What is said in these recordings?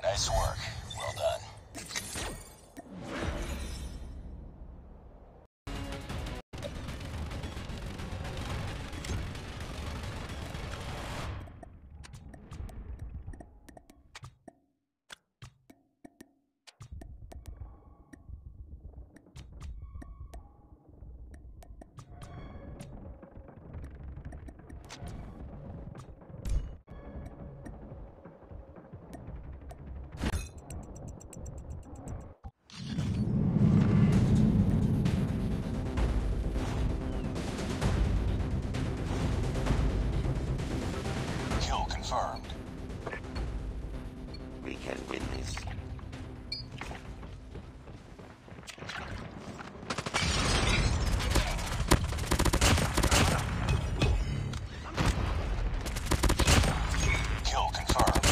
Nice work. Well done. Confirmed. We can win this. Kill confirmed.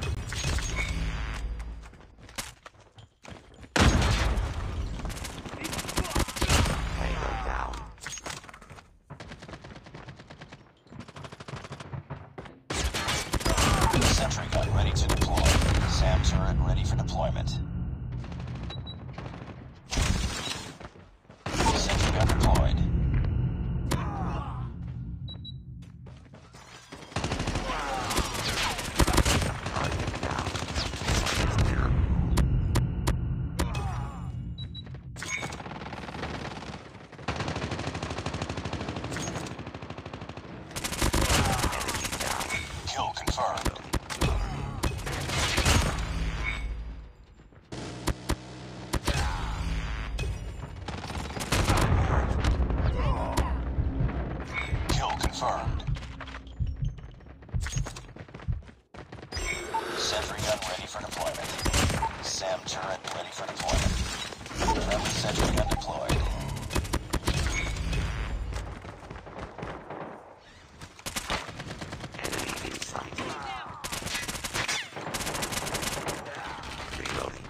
Tango down. Sentry gun ready to deploy. SAM turret ready for deployment. Sentry gun deployed. Target down. Enemy down. Kill confirmed. Confirmed. Sentry gun ready for deployment. SAM turret ready for deployment. Friendly sentry gun deployed. Enemy in sight. Reloading.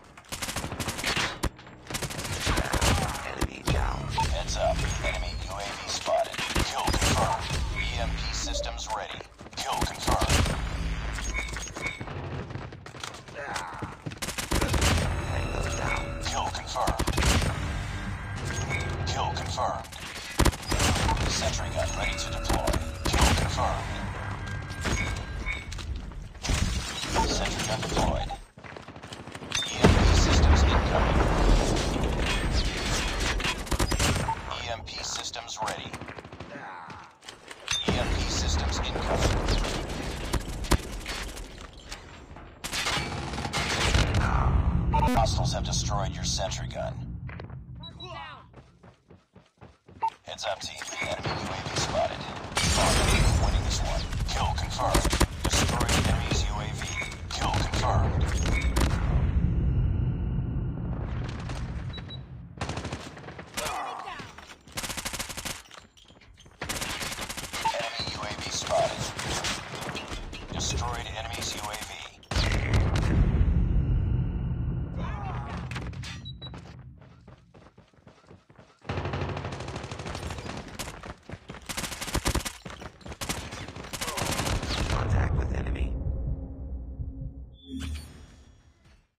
Enemy down. Heads up. Enemy UAV spotted. Kill confirmed. EMP systems ready. Kill confirmed. Tango down. Kill confirmed. Kill confirmed. Sentry gun ready to deploy. Kill confirmed. Sentry gun deployed. EMP systems incoming. EMP systems ready. EMP systems incoming. Hostiles have destroyed your sentry gun.